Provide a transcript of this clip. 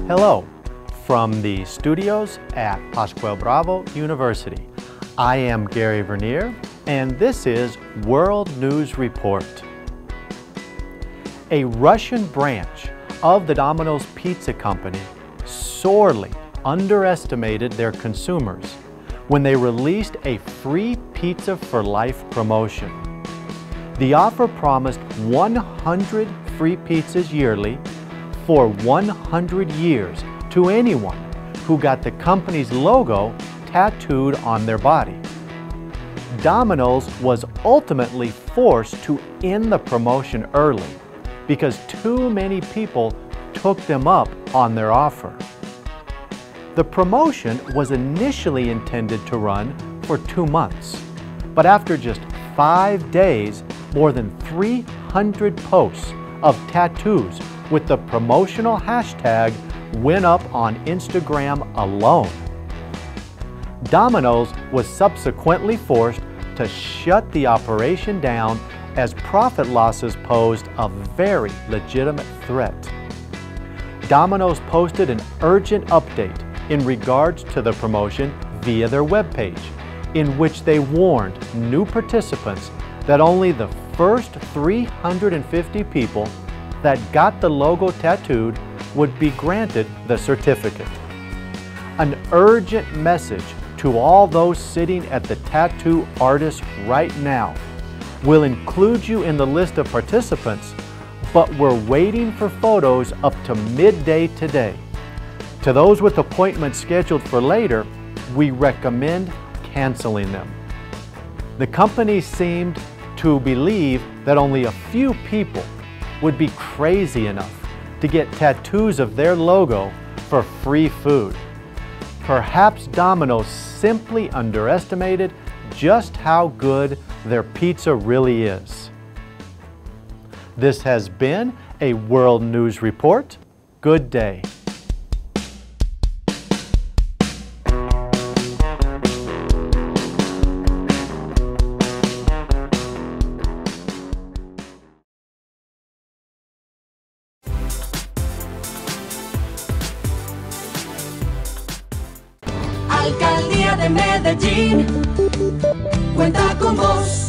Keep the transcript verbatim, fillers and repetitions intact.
Hello, from the studios at Pascual Bravo University. I am Gary Vernier, and this is World News Report. A Russian branch of the Domino's Pizza Company sorely underestimated their consumers when they released a free pizza for life promotion. The offer promised one hundred free pizzas yearly for one hundred years to anyone who got the company's logo tattooed on their body. Domino's was ultimately forced to end the promotion early because too many people took them up on their offer. The promotion was initially intended to run for two months, but after just five days, more than three hundred posts of tattoos with the promotional hashtag went up on Instagram alone. Domino's was subsequently forced to shut the operation down as profit losses posed a very legitimate threat. Domino's posted an urgent update in regards to the promotion via their webpage, in which they warned new participants that only the first three hundred fifty people that got the logo tattooed would be granted the certificate. An urgent message to all those sitting at the tattoo artist right now. We'll include you in the list of participants, but we're waiting for photos up to midday today. To those with appointments scheduled for later, we recommend canceling them. The company seemed to believe that only a few people would be crazy enough to get tattoos of their logo for free food. Perhaps Domino's simply underestimated just how good their pizza really is. This has been a World News Report. Good day. Alcaldía de Medellín cuenta con vos.